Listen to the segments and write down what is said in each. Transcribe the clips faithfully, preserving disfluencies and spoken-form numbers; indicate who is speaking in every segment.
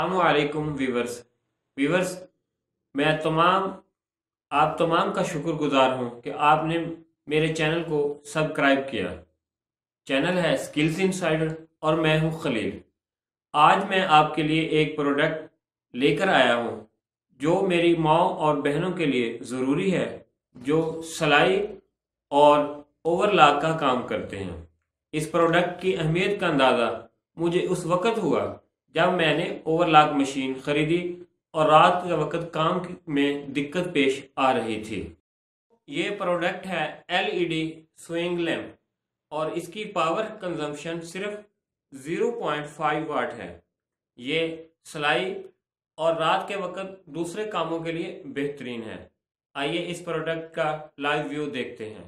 Speaker 1: अस्सलामुअलैकुम viewers viewers मैं तमाम आप तमाम का शुक्रगुजार हूँ कि आपने मेरे चैनल को सब्सक्राइब किया। चैनल है स्किल्स इनसाइडर और मैं हूँ खलील। आज मैं आपके लिए एक प्रोडक्ट लेकर आया हूँ जो मेरी माँ और बहनों के लिए ज़रूरी है, जो सिलाई और ओवरलॉक का काम करते हैं। इस प्रोडक्ट की अहमियत का अंदाज़ा मुझे उस वक़्त हुआ जब मैंने ओवरलॉक मशीन खरीदी और रात के वक़्त काम में दिक्कत पेश आ रही थी। ये प्रोडक्ट है एलईडी स्विंग लैंप और इसकी पावर कंजम्पशन सिर्फ ज़ीरो पॉइंट फाइव वाट है। ये सिलाई और रात के वक़्त दूसरे कामों के लिए बेहतरीन है। आइए इस प्रोडक्ट का लाइव व्यू देखते हैं।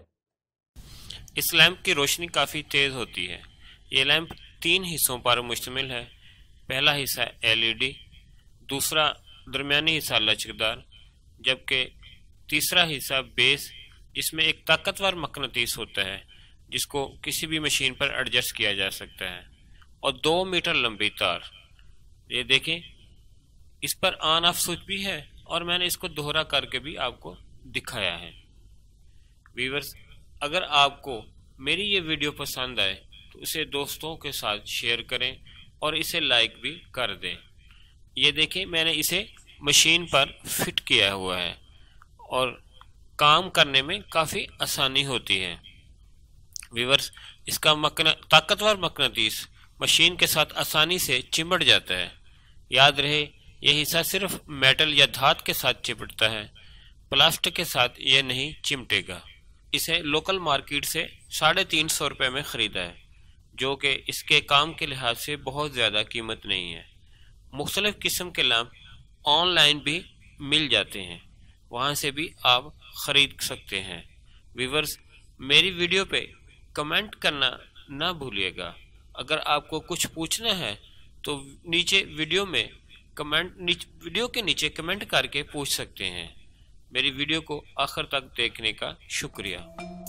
Speaker 2: इस लैंप की रोशनी काफ़ी तेज़ होती है। ये लैंप तीन हिस्सों पर मुश्तमिल है। पहला हिस्सा एलईडी, दूसरा दरमियानी हिस्सा लचकदार, जबकि तीसरा हिस्सा बेस, जिसमें एक ताकतवर मकनातीस होता है जिसको किसी भी मशीन पर एडजस्ट किया जा सकता है, और दो मीटर लंबी तार। ये देखें, इस पर ऑन ऑफ स्विच भी है और मैंने इसको दोहरा करके भी आपको दिखाया है। व्यूअर्स, अगर आपको मेरी ये वीडियो पसंद आए तो इसे दोस्तों के साथ शेयर करें और इसे लाइक भी कर दें। ये देखें, मैंने इसे मशीन पर फिट किया हुआ है और काम करने में काफ़ी आसानी होती है। व्यूअर्स, इसका मकना ताकतवर मकनातीस मशीन के साथ आसानी से चिमट जाता है। याद रहे, यह हिस्सा सिर्फ मेटल या धात के साथ चिपटता है, प्लास्टिक के साथ यह नहीं चिमटेगा। इसे लोकल मार्केट से साढ़े तीन सौ रुपये में ख़रीदा है, जो कि इसके काम के लिहाज से बहुत ज़्यादा कीमत नहीं है। मुख्तलिफ़ किस्म के लैंप ऑनलाइन भी मिल जाते हैं, वहाँ से भी आप ख़रीद सकते हैं। व्यूअर्स, मेरी वीडियो पे कमेंट करना ना भूलिएगा। अगर आपको कुछ पूछना है तो नीचे वीडियो में कमेंट नीचे वीडियो के नीचे कमेंट करके पूछ सकते हैं। मेरी वीडियो को आखिर तक देखने का शुक्रिया।